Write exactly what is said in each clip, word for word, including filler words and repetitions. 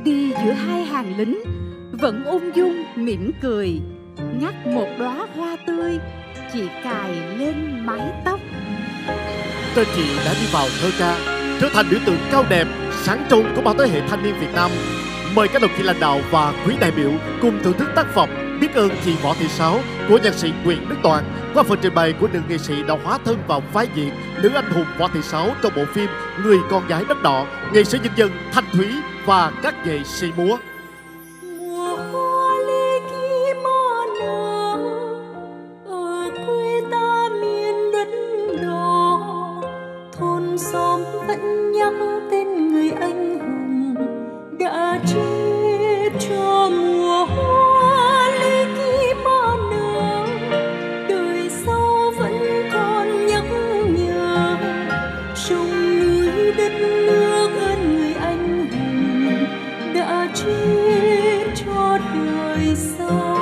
đi giữa hai hàng lính, vẫn ung dung mỉm cười, ngắt một đóa hoa tươi, chị cài lên mái tóc. Tên chị đã đi vào thơ ca, trở thành biểu tượng cao đẹp, sáng trong của bao thế hệ thanh niên Việt Nam. Mời các đồng chí lãnh đạo và quý đại biểu cùng thưởng thức tác phẩm Biết ơn chị Võ Thị Sáu của nhạc sĩ Nguyễn Đức Toàn qua phần trình bày của nữ nghệ sĩ đã hóa thân vào vai diễn nữ anh hùng Võ Thị Sáu trong bộ phim Người con gái đất đỏ, nghệ sĩ nhân dân Thanh Thúy và các nghệ sĩ múa. Mùa hoa lê kia mơ nở ở quê ta miền đất đỏ, thôn xóm vẫn nhắc tên người anh hùng đã chết cho mùa hoa lê kia mơ nở. Đời sau vẫn còn nhắc nhớ sông núi đất nước ơn người anh hùng đã chết cho đời sau.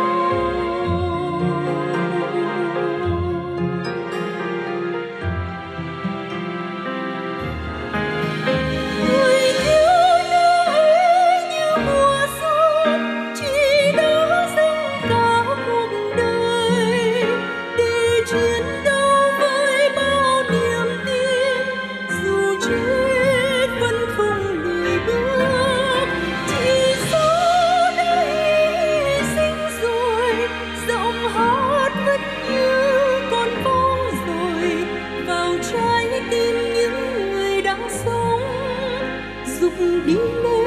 Người thiếu nữ như mùa xuân chỉ đã dâng cả cuộc đời để chiến đấu với bao niềm tin, dù chết vẫn không lùi bước. Chỉ số đã hy sinh rồi, giọng hát vẫn như còn vang rồi vào trái tim những người đang sống, dục đi lên